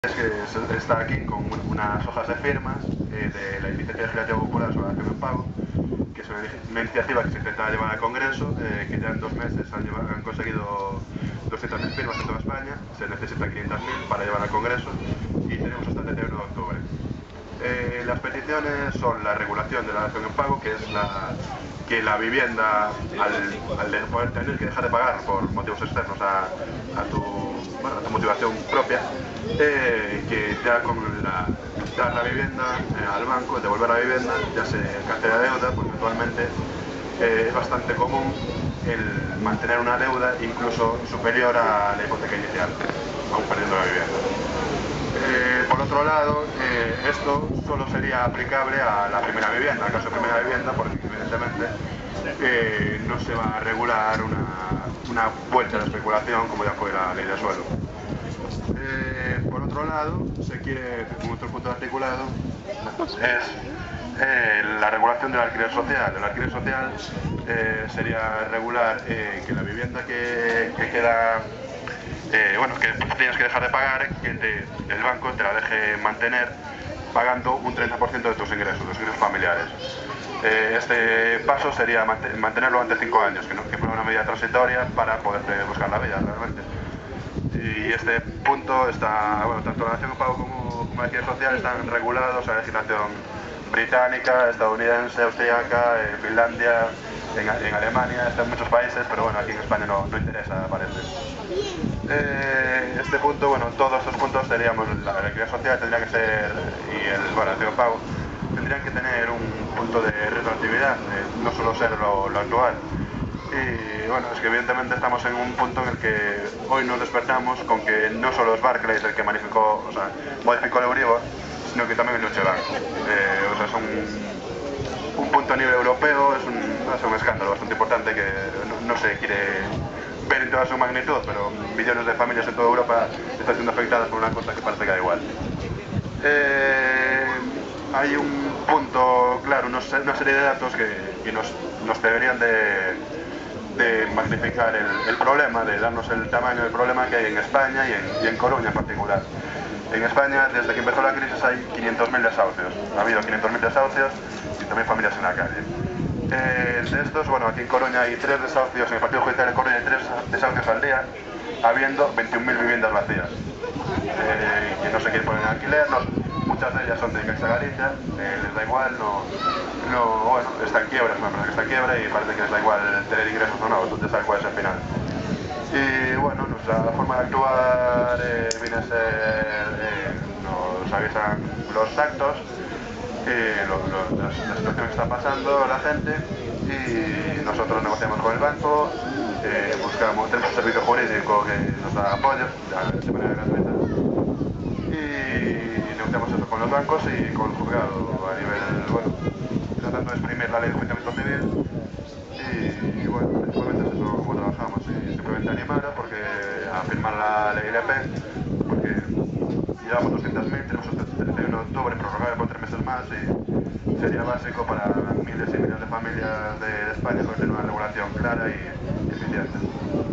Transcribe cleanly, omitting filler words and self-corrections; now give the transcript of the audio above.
Es que está aquí con unas hojas de firmas de la Iniciativa Legislativa Popular sobre la Dación en Pago, que es una iniciativa que se intenta llevar al Congreso, que ya en 2 meses han conseguido 200.000 firmas en toda España, se necesitan 500.000 para llevar al Congreso y tenemos hasta el 31 de octubre. Las peticiones son la regulación de la dación en pago, que es que la vivienda, al poder tener que dejar de pagar por motivos externos a tu motivación propia, que ya con dar la vivienda al banco, devolver la vivienda, ya se cancela la deuda, porque actualmente es bastante común el mantener una deuda incluso superior a la hipoteca inicial, aún perdiendo la vivienda. Por otro lado, esto solo sería aplicable a la primera vivienda, al caso de primera vivienda, porque evidentemente no se va a regular una vuelta de especulación como ya fue la ley de suelo. Por otro lado, se quiere, como otro punto articulado, es la regulación del alquiler social. El alquiler social sería regular que la vivienda que queda, que tienes que dejar de pagar, que el banco te la deje mantener pagando un 30% de tus ingresos familiares. Este paso sería mantenerlo durante 5 años, que fuera una medida transitoria para poder buscar la vida realmente. Y este punto está, tanto la dación en pago como el alquiler social están regulados a la legislación británica, estadounidense, austríaca, Finlandia, en Alemania, está en muchos países, pero bueno, aquí en España no interesa, parece. Este punto, todos estos puntos tendríamos, el alquiler social tendría que ser, y la dación en pago, tendrían que tener un punto de retroactividad, no solo ser lo actual. Y es que evidentemente estamos en un punto en el que hoy nos despertamos con que no solo es Barclays el que modificó el Euribor, sino que también el Deutsche Bank. Es un punto a nivel europeo, es un escándalo bastante importante que no se quiere ver en toda su magnitud, pero millones de familias en toda Europa están siendo afectadas por una cosa que parece que da igual. Hay un punto, claro, una serie de datos que nos deberían de magnificar el problema, de darnos el tamaño del problema que hay en España y en Coruña en particular. En España, desde que empezó la crisis, hay 500.000 desahucios. Ha habido 500.000 desahucios y también familias en la calle. De estos, aquí en Coruña hay 3 desahucios, en el Partido Judicial de Coruña hay 3 desahucios al día, habiendo 21.000 viviendas vacías. Que no se quieren poner en alquiler, muchas de ellas son de Caixa Galicia, les da igual, está en quiebra, es una empresa que está en quiebra y parece que les da igual tener ingresos o no, entonces sabes cuál es el final. Y nuestra forma de actuar viene a ser, nos avisan los actos, la situación que está pasando la gente, y nosotros negociamos con el banco, tenemos un servicio jurídico que nos da apoyo de manera gratuita, y negociamos eso con los bancos y con el juzgado a nivel, tratando de exprimir la ley de enjuiciamiento civil. Y principalmente es eso como trabajamos, y simplemente animar a firmar la ley LP, porque llevamos 200.000, tenemos hasta el 31 de octubre prorrogable por 3 meses más, y sería básico para miles y miles de familias de España tener una regulación clara y eficiente.